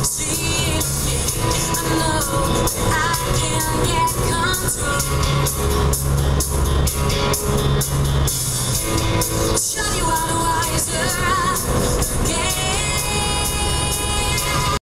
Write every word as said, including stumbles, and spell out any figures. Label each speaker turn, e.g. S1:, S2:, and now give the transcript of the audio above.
S1: See, I know I can get control. Shut you up.